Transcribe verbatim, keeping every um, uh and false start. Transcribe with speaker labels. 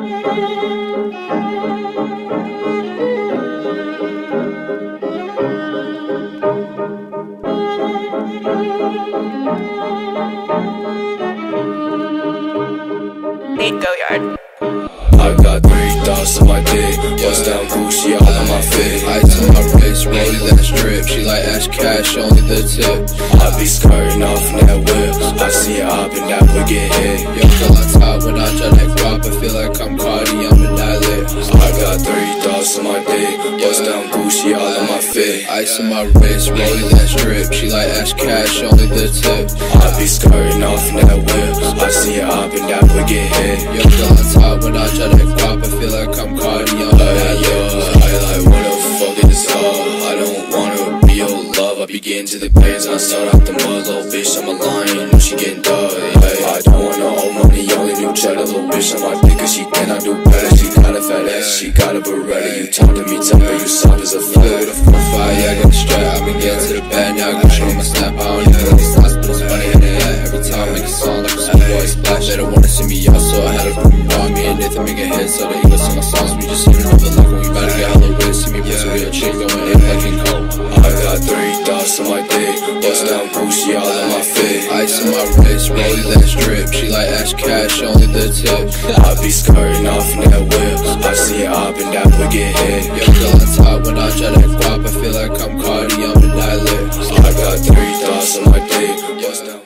Speaker 1: Go yard.
Speaker 2: I got three thoughts on my dick, bust down Gucci all on my fit. Ice on my wrist, rolling that strip. She like ash cash, only the tip. I be skirting off in that whip. I see her up and that would get hit. Yo, feel on top when I try that drop. I feel like I'm Cardi, I'm a dilate. I got three thoughts on my dick, bust down Gucci all on my fit. Ice on my wrist, rolling that strip. She like ash cash, only the tip. I be skirting off in that whip. I see her up and that would get hit. Yo, feel on top when I try that drop. I feel like I'm Cardi, I'm a dilate. I like, what the fuck is love? I don't wanna be your love. I be getting to the players and I start out the mud. Little bitch, I'm a lion, know she getting dug. I don't want no old money, only new cheddar. Little bitch on my dick cause she cannot do better. She got a fat ass, she got a Beretta. You talk to me tough, but you soft as a flat. With a four five, yeah, I got the strap. I been getting to the bed, now I can show my snap. I don't even know these thoughts, but it's funny in the head. Every time I make a song like a sweet boy splash. They don't wanna see me out, so I had to put me on. Me and Nathan make a hit, so they listen to my songs. We just living off the life when we bout to get hella rich. See me push a real chick, going in like in cold. I got three thoughts on my dick, bust down Gucci all on my fit. Ice on my wrist, rolling that strip. She like ash cash, only the tip. I be skirting off in that whip. I see her up and that would get hit. Yo, feel on top when I try that drop. I feel like I'm Cardi, I'm a dilate. I got three thoughts on my dick, bust down